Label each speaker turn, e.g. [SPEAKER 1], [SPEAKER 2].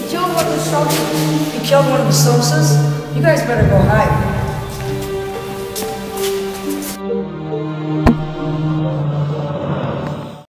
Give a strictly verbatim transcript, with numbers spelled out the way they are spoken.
[SPEAKER 1] killed one of the soldiers. He killed one of the soldiers. You guys better go hide.